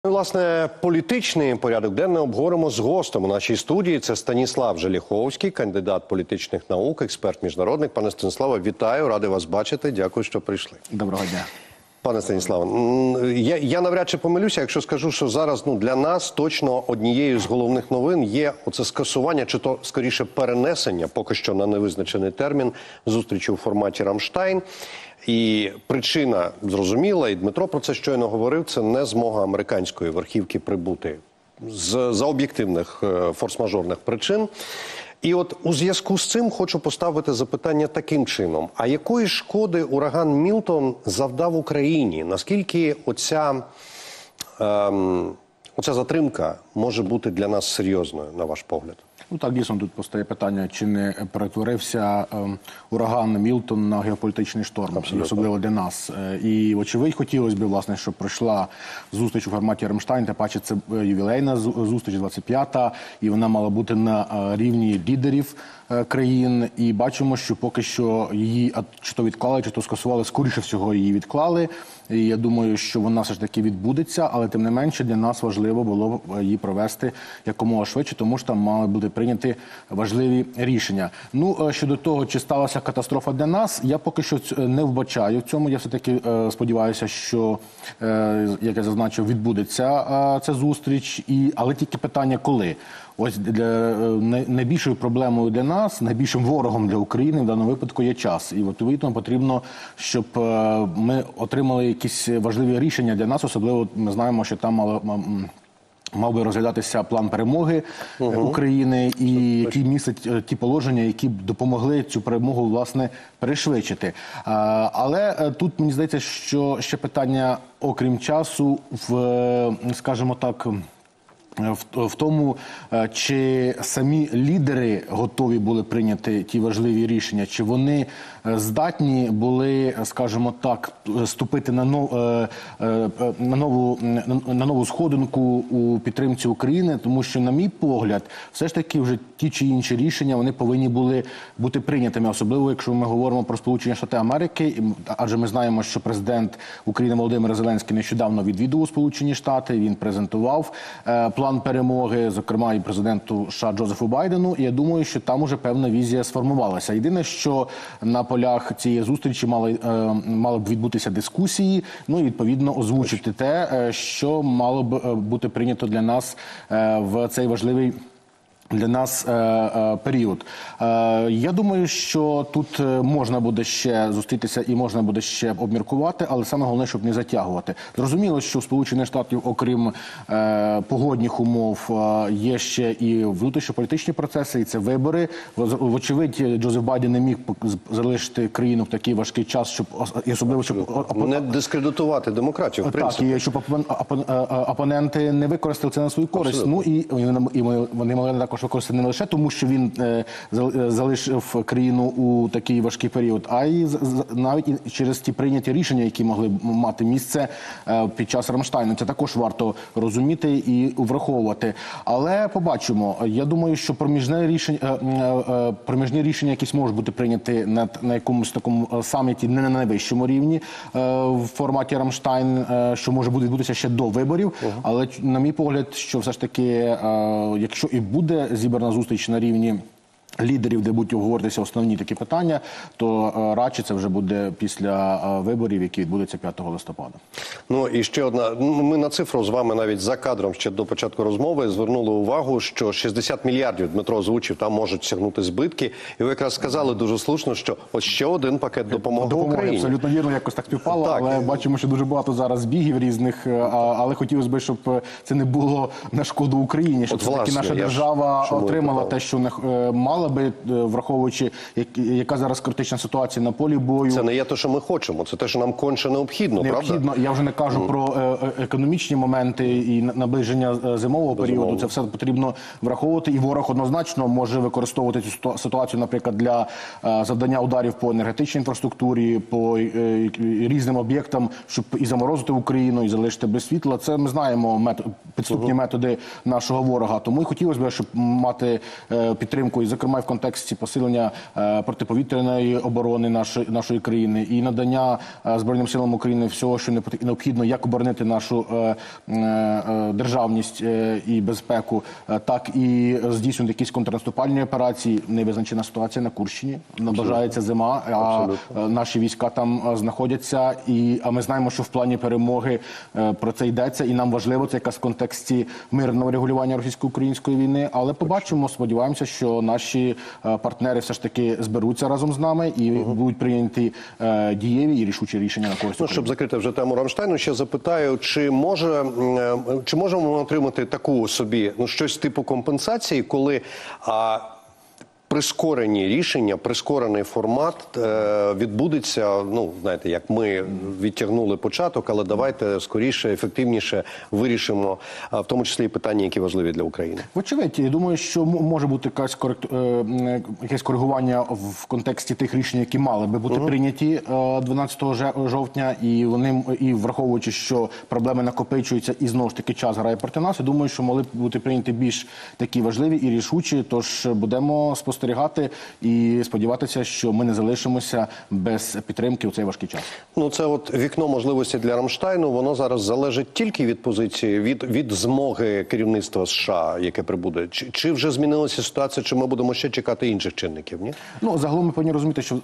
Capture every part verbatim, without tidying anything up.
Власне, політичний порядок денний обговоримо з гостем у нашій студії. Це Станіслав Желіховський, кандидат політичних наук, експерт-міжнародник. Пане Станіславе, вітаю, радий вас бачити. Дякую, що прийшли. Доброго дня. Пане Станіславе, я, я навряд чи помилюся, якщо скажу, що зараз ну, для нас точно однією з головних новин є оце скасування, чи то, скоріше, перенесення, поки що на невизначений термін, зустрічі у форматі «Рамштайн». І причина зрозуміла, і Дмитро про це щойно говорив, це не змога американської верхівки прибути з, за об'єктивних форс-мажорних причин. І от у зв'язку з цим хочу поставити запитання таким чином. А якої шкоди ураган Мілтон завдав Україні? Наскільки оця, ем, оця затримка може бути для нас серйозною, на ваш погляд? Ну так, дійсно, тут постає питання, чи не перетворився е, ураган Мілтон на геополітичний шторм, абсолютно, особливо для нас. І, очевидь, хотілося б, власне, щоб пройшла зустріч у форматі «Рамштайн», та паче це ювілейна зустріч, двадцять п'ята, і вона мала бути на рівні лідерів країн. І бачимо, що поки що її чи то відклали, чи то скасували, скоріше всього її відклали. І я думаю, що вона все ж таки відбудеться, але тим не менше для нас важливо було її провести якомога швидше, тому що там мали бути прийняті важливі рішення. Ну, щодо того, чи сталася катастрофа для нас, я поки що не вбачаю в цьому. Я все-таки сподіваюся, що, як я зазначив, відбудеться ця зустріч, і, але тільки питання коли. Ось для найбільшою проблемою для нас, найбільшим ворогом для України в даному випадку є час. І відповідно потрібно, щоб ми отримали якісь важливі рішення для нас. Особливо ми знаємо, що там мало, мав би розглядатися план перемоги угу. України, і який містить ті положення, які б допомогли цю перемогу, власне, пришвидшити. Але тут, мені здається, що ще питання, окрім часу, в, скажімо так, В, в тому, чи самі лідери готові були прийняти ті важливі рішення, чи вони здатні були, скажімо так, ступити на, нов, на, нову, на нову сходинку у підтримці України, тому що, на мій погляд, все ж таки вже ті чи інші рішення, вони повинні були бути прийнятими, особливо, якщо ми говоримо про Сполучені Штати Америки, адже ми знаємо, що президент України Володимир Зеленський нещодавно відвідував Сполучені Штати, він презентував план перемоги, зокрема і президенту США Джозефу Байдену, і я думаю, що там уже певна візія сформувалася. Єдине, що на полях цієї зустрічі мали, мали б відбутися дискусії, ну і відповідно озвучити те, що мало б бути прийнято для нас в цей важливий для нас е, е, період. Е, я думаю, що тут можна буде ще зустрітися і можна буде ще обміркувати, але саме головне, щоб не затягувати. Зрозуміло, що в Сполучених Штатів, окрім е, погодних умов, е, є ще і внутрішньополітичні процеси, і це вибори. Вочевидь, Джозеф Байден не міг залишити країну в такий важкий час, щоб і особливо щоб не дискредитувати демократію, в принципі. Так, і щоб опон, опон, опоненти не використали це на свою користь. Ну і, і вони могли також використати не лише тому, що він е, залишив країну у такий важкий період, а й навіть і через ті прийняті рішення, які могли мати місце е, під час Рамштайну. Це також варто розуміти і враховувати. Але побачимо. Я думаю, що проміжне рішення, е, е, проміжні рішення якісь можуть бути прийняті на, на якомусь такому саміті, не на найвищому рівні е, в форматі Рамштайн, е, що може буде відбутися ще до виборів. Uh-huh. Але, на мій погляд, що все ж таки, е, якщо і буде зібрана зустріч на рівні лідерів, де будуть обговорюватися основні такі питання, то е, радше це вже буде після е, виборів, які відбудуться п'ятого листопада. Ну і ще одна. Ми на цифру з вами навіть за кадром ще до початку розмови звернули увагу, що шістдесят мільярдів, Дмитро озвучив, там можуть сягнути збитки. І ви якраз сказали дуже слушно, що ось ще один пакет допомоги, допомоги Україні. Абсолютно вірно, якось так співпало, так. Але бачимо, що дуже багато зараз збігів різних, але хотілося б, щоб це не було на шкоду Україні, щоб все-таки наша держава отримала те, що не мала би, враховуючи, яка зараз критична ситуація на полі бою. Це не є те, що ми хочемо, це те, що нам конче необхідно, необхідно. Правда? Я вже не кажу mm. про е економічні моменти і наближення зимового періоду. Це все потрібно враховувати, і ворог однозначно може використовувати цю ситуацію, наприклад, для е завдання ударів по енергетичній інфраструктурі, по е різним об'єктам, щоб і заморозити Україну, і залишити без світла. Це ми знаємо метод, підступні методи нашого ворога. Тому і хотілося б, щоб мати е, підтримку, і, зокрема, і в контексті посилення е, протиповітряної оборони нашої, нашої країни і надання е, Збройним силам України всього, що необхідно, як оборонити нашу е, е, державність е, і безпеку, е, так і здійснювати якісь контрнаступальні операції. Невизначена ситуація на Курщині, наближається зима, а Абсолютно. наші війська там е, знаходяться, і, а ми знаємо, що в плані перемоги е, про це йдеться, і нам важливо це якраз в контексті мирного регулювання російсько-української війни, але побачимо, сподіваємося, що наші е, партнери все ж таки зберуться разом з нами і угу. будуть прийняті е, дієві і рішучі рішення на користь Ну, України. щоб закрити вже тему Рамштайну, ще запитаю, чи може, е, чи можемо ми отримати таку собі, ну, щось типу компенсації, коли а, прискорені рішення, прискорений формат е, відбудеться, ну, знаєте, як ми відтягнули початок, але давайте скоріше, ефективніше вирішимо, а, в тому числі і питання, які важливі для України. Вочевидь, я думаю, що м- може бути якась корект... е, якесь коригування в контексті тих рішень, які мали би бути uh-huh. прийняті е, дванадцятого жовтня, і вони, і враховуючи, що проблеми накопичуються, і знову ж таки час грає проти нас, я думаю, що могли б бути прийняті більш такі важливі і рішучі, тож будемо спостерігати і сподіватися, що ми не залишимося без підтримки у цей важкий час. Ну, це от вікно можливості для Рамштайну, воно зараз залежить тільки від позиції, від, від змоги керівництва США, яке прибуде. Чи, чи вже змінилася ситуація, чи ми будемо ще чекати інших чинників, ні? Ну, загалом ми повинні розуміти, що е,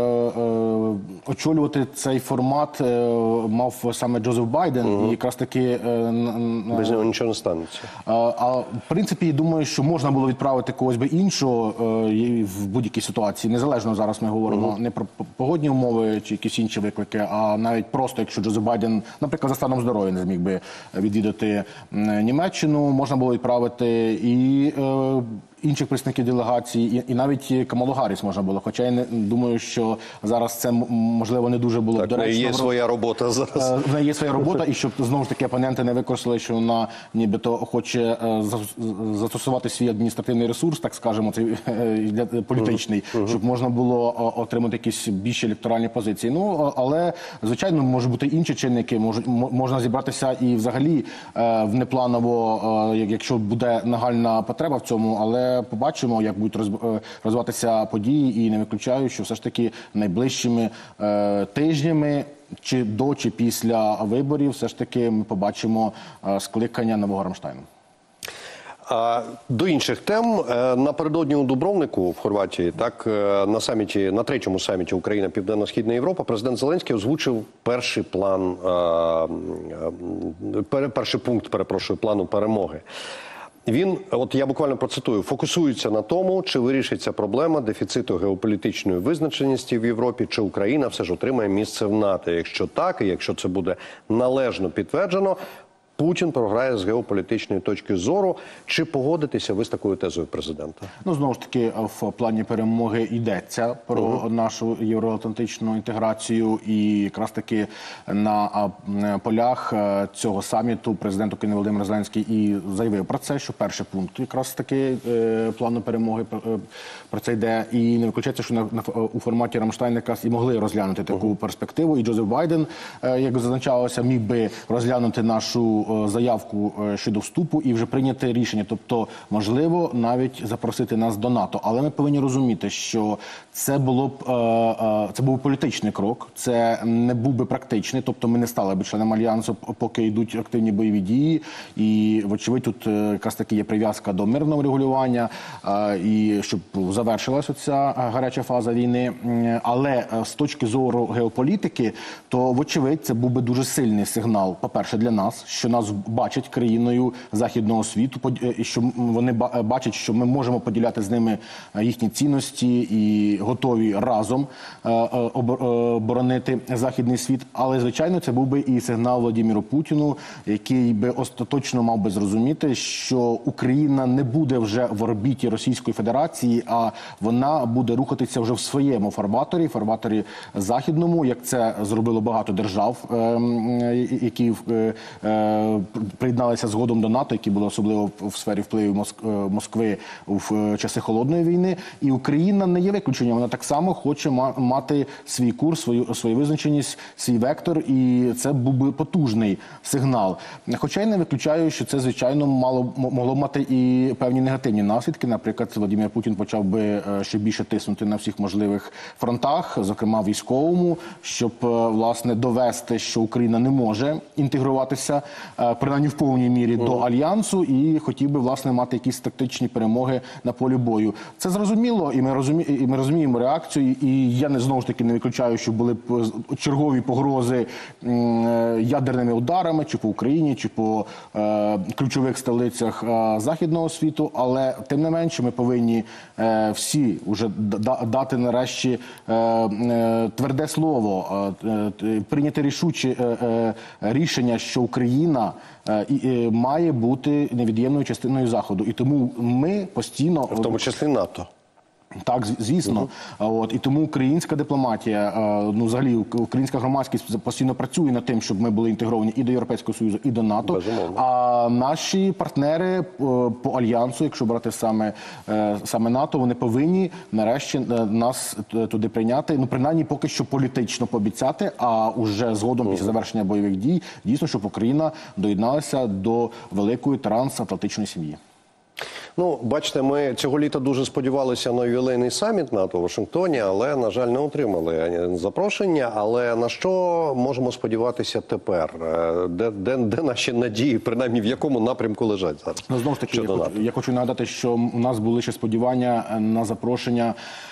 е, очолювати цей формат е, мав саме Джозеф Байден, угу. і якраз таки... Е, без нього нічого не станеться. А, а в принципі, думаю, що можна було відправити когось би іншого е, в будь-якій ситуації. Незалежно зараз ми говоримо uh-huh. не про погодні умови чи якісь інші виклики, а навіть просто, якщо Джозеф Байден, наприклад, за станом здоров'я не зміг би відвідати Німеччину, можна було відправити і е, інших представників делегації, і, і навіть Камалу Гарріс можна було. Хоча я не думаю, що зараз це, можливо, не дуже було так, доречно. Так, є своя робота зараз. В неї є своя робота, і щоб, знову ж таки, опоненти не використали, що вона нібито хоче застосувати свій адміністративний ресурс, так скажемо, цей політичний, uh-huh. щоб можна було отримати якісь більші електоральні позиції. Ну, але, звичайно, можуть бути інші чинники, можуть, можна зібратися і взагалі внепланово, якщо буде нагальна потреба в цьому, але побачимо, як будуть розвиватися події, і не виключаю, що все ж таки найближчими е, тижнями, чи до, чи після виборів, все ж таки ми побачимо е, скликання нового Рамштайну. А до інших тем. Напередодні у Дубровнику в Хорватії, так, на саміті, на третьому саміті Україна Південно-Східна Європа, президент Зеленський озвучив перший план, перший пункт, перепрошую, плану перемоги. Він, от я буквально процитую, фокусується на тому, чи вирішиться проблема дефіциту геополітичної визначеності в Європі, чи Україна все ж отримає місце в НАТО. Якщо так, і якщо це буде належно підтверджено, Путін програє з геополітичної точки зору. Чи погодитеся ви з такою тезою президента? Ну, знову ж таки, в плані перемоги йдеться про uh-huh. нашу євроатлантичну інтеграцію, і якраз таки на полях цього саміту президент України Володимир Зеленський і заявив про це, що перший пункт якраз таки плану перемоги про це йде. І не виключається, що на, на, у форматі Рамштайн якраз і могли розглянути таку uh-huh. перспективу. І Джозеф Байден, як зазначалося, міг би розглянути нашу заявку щодо вступу і вже прийняти рішення. Тобто, можливо, навіть запросити нас до НАТО. Але ми повинні розуміти, що це було б це був політичний крок, це не був би практичний. Тобто, ми не стали б членом альянсу, поки йдуть активні бойові дії. І, вочевидь, тут якраз таки є прив'язка до мирного регулювання, і щоб завершилася ця гаряча фаза війни. Але з точки зору геополітики, то, вочевидь, це був би дуже сильний сигнал, по-перше, для нас, що нас бачать країною західного світу, і що вони бачать, що ми можемо поділяти з ними їхні цінності і готові разом боронити західний світ. Але, звичайно, це був би і сигнал Володимиру Путіну, який би остаточно мав би зрозуміти, що Україна не буде вже в орбіті Російської Федерації, а вона буде рухатися вже в своєму фарватері, фарватері західному, як це зробило багато держав, які е, приєдналися згодом до НАТО, які були особливо в сфері впливу Моск- е, Москви в е, часи Холодної війни. І Україна не є виключенням. Вона так само хоче ма- мати свій курс, свою, свою визначеність, свій вектор. І це був би потужний сигнал. Хоча я не виключаю, що це, звичайно, мало, м- могло мати і певні негативні наслідки. Наприклад, Владимир Путін почав би е, ще більше тиснути на всіх можливих фронтах, зокрема військовому, щоб, е, власне, довести, що Україна не може інтегруватися, е, принаймні в повній мірі, до Альянсу, і хотів би, власне, мати якісь тактичні перемоги на полі бою. Це зрозуміло, і ми, розумі... і ми розуміємо реакцію, і я не, знову ж таки не виключаю, що були б чергові погрози м, е, ядерними ударами, чи по Україні, чи по е, ключових столицях е, Західного світу, але, тим не менше, ми повинні е, всі вже да- дати нарешті е, е, тверде слово, е, е, прийняти рішуче е, е, рішення, що Україна е, і, е, має бути невід'ємною частиною Заходу. І тому ми постійно... В тому числі НАТО. Так, з- звісно. А От, і тому українська дипломатія, е, ну, взагалі, ук- українська громадськість постійно працює над тим, щоб ми були інтегровані і до Європейського Союзу, і до НАТО. Безумовно. А наші партнери е, по Альянсу, якщо брати саме, е, саме НАТО, вони повинні нарешті е, нас т- туди прийняти, ну, принаймні, поки що політично пообіцяти, а уже згодом, після завершення бойових дій, дійсно, щоб Україна доєдналася до великої трансатлантичної сім'ї. Ну, бачите, ми цього літа дуже сподівалися на ювілейний саміт НАТО у Вашингтоні, але, на жаль, не отримали запрошення. Але на що можемо сподіватися тепер? Е, Де, де, де наші надії, принаймні в якому напрямку лежать зараз? Ну, знову ж таки, я щодо хочу, НАТО? я хочу нагадати, що у нас були ще сподівання на запрошення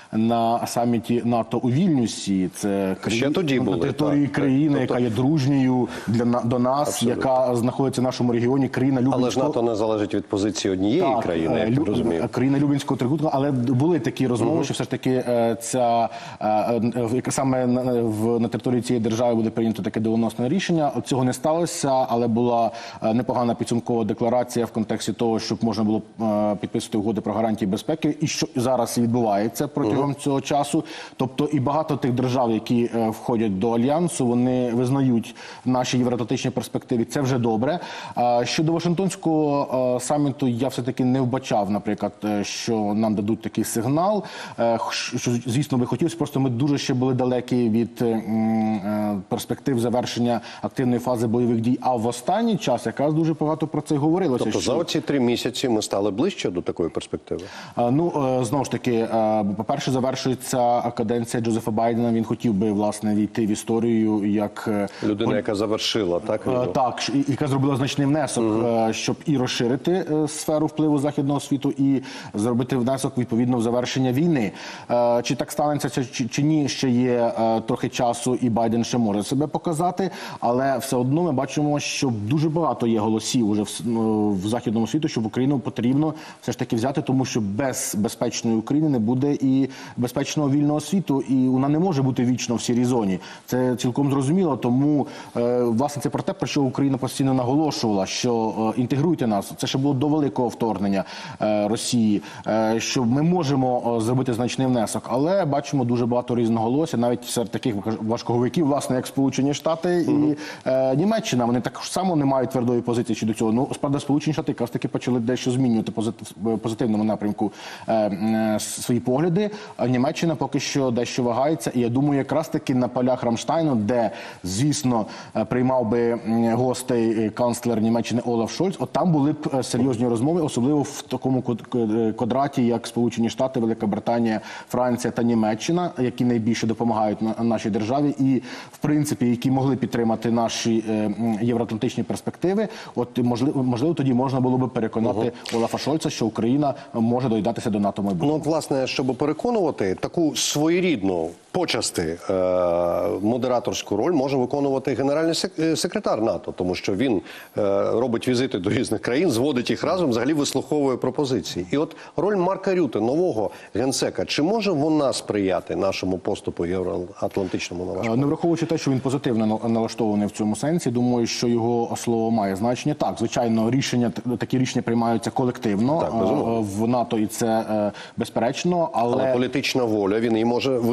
на саміті НАТО у Вільнюсі. Це Ще тоді на були, території так, країни, тобто- яка є дружньою для на- до нас, Абсолютно. яка знаходиться в нашому регіоні, країна Але ж Люблінського. НАТО не залежить від позиції однієї Так, країни, е, як Лю- я розумію. країна Люблінського трикутника, але були такі розмови, що все ж таки е, ця е, е, яка саме на, в, на території цієї держави буде прийнято таке доленосне рішення. От цього не сталося, але була е, непогана підсумкова декларація в контексті того, щоб можна було е, підписувати угоди про гарантії безпеки, і що зараз і відбувається протягом цього часу. Тобто і багато тих держав, які е, входять до Альянсу, вони визнають наші євроатлантичні перспективи. Це вже добре. А щодо Вашингтонського е, саміту, я все-таки не вбачав, наприклад, е, що нам дадуть такий сигнал. Е, що, звісно, би хотілося, просто ми дуже ще були далекі від е, м, е, перспектив завершення активної фази бойових дій. А в останній час якраз дуже багато про це говорилося. Тобто що... за оці три місяці ми стали ближче до такої перспективи? А, Ну, е, знову ж таки, е, по-перше, завершується каденція Джозефа Байдена. Він хотів би, власне, війти в історію як... е, Людина, яка завершила, так? Е, війну? Так, і- яка зробила значний внесок, е, щоб і розширити е, сферу впливу західного світу, і зробити внесок відповідно в завершення війни. Е, Чи так станеться це чи, чи ні, ще є е, трохи часу, і Байден ще може себе показати, але все одно ми бачимо, що дуже багато є голосів уже в, с- ну, в західному світу, що в Україну потрібно все ж таки взяти, тому що без безпечної України не буде і безпечного вільного світу, і вона не може бути вічно в сірій зоні. Це цілком зрозуміло, тому е, власне це про те, про що Україна постійно наголошувала, що е, інтегруйте нас. Це ще було до великого вторгнення е, Росії, е, що ми можемо е, зробити значний внесок, але бачимо дуже багато різноголосся, навіть серед таких важковиків, власне, як Сполучені Штати і е, Німеччина. Вони так само не мають твердої позиції щодо цього. Ну, справді, Сполучені Штати якраз таки почали дещо змінювати в позитивному напрямку е, е, свої погляди. А Німеччина поки що дещо вагається. І я думаю, якраз таки на полях Рамштайну, де, звісно, е, приймав би м, гостей е, канцлер Німеччини Олаф Шольц, от там були б е, серйозні розмови, особливо в такому код- код- квадраті, як Сполучені Штати, Велика Британія, Франція та Німеччина, які найбільше допомагають на- нашій державі і, в принципі, які могли підтримати наші е, м, євроатлантичні перспективи. От, можливо, можливо, тоді можна було би переконати Олафа Шольца, що Україна може доєднатися до НАТО в майбутньому. Ну, от, власне, щоб переконувати, таку своєрідну почасти е, модераторську роль може виконувати генеральний сек- е, секретар НАТО, тому що він е, робить візити до різних країн, зводить їх разом, взагалі вислуховує пропозиції. І от роль Марка Рюте, нового генсека, чи може вона сприяти нашому поступу євроатлантичному на ваш Не погляд? враховуючи те, що він позитивно на- налаштований в цьому сенсі, думаю, що його слово має значення. Так, звичайно, рішення такі рішення приймаються колективно Так, безумовно. е, в НАТО, і це е, безперечно. Але, Але політична воля, він її може виявити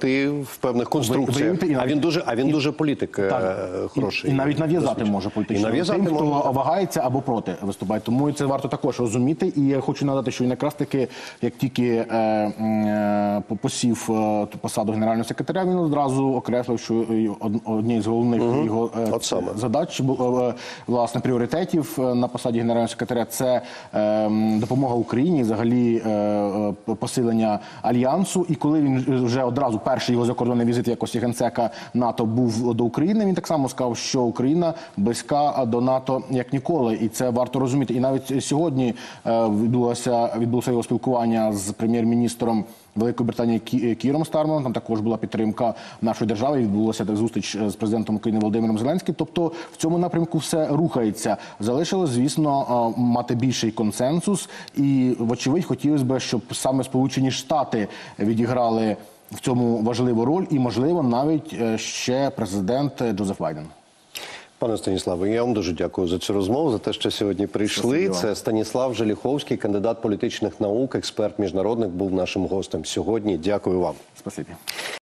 допомогти в певних конструкціях. виявити і А навіть- він дуже, а він і- дуже політик е, Так. хороший. І, і навіть нав'язати досвідчений. може І політично нав'язати тим, хто може. вагається або проти виступає. Тому це варто також розуміти. І я хочу нагадати, що він якраз таки, як тільки е, е, посів е, ту посаду генерального секретаря, він одразу окреслив, що й од- однією з головних його е, От саме. задач, бу- е, власне, пріоритетів е, на посаді генерального секретаря – це е, м, допомога Україні, взагалі е, е, посилення альянсу. І коли він вже одразу перший його закордонний візит в якості генсека НАТО був до України, він так само сказав, що Україна близька до НАТО як ніколи, і це варто розуміти. І навіть сьогодні е, відбулося відбулося його спілкування з прем'єр-міністром Великої Британії Кі- Кіром Стармером. Там також була підтримка нашої держави. Відбулася так зустріч з президентом України Володимиром Зеленським. Тобто в цьому напрямку все рухається. Залишилось, звісно, е, мати більший консенсус. І, вочевидь, хотілося б, щоб саме Сполучені Штати відіграли в цьому важливу роль, і, можливо, навіть е, ще президент Джозеф Байден. Пане Станіславе, я вам дуже дякую за цю розмову, за те, що сьогодні прийшли. Спасибо вам. Це Станіслав Желіховський, кандидат політичних наук, експерт міжнародник, був нашим гостем сьогодні. Дякую вам. Спасибі.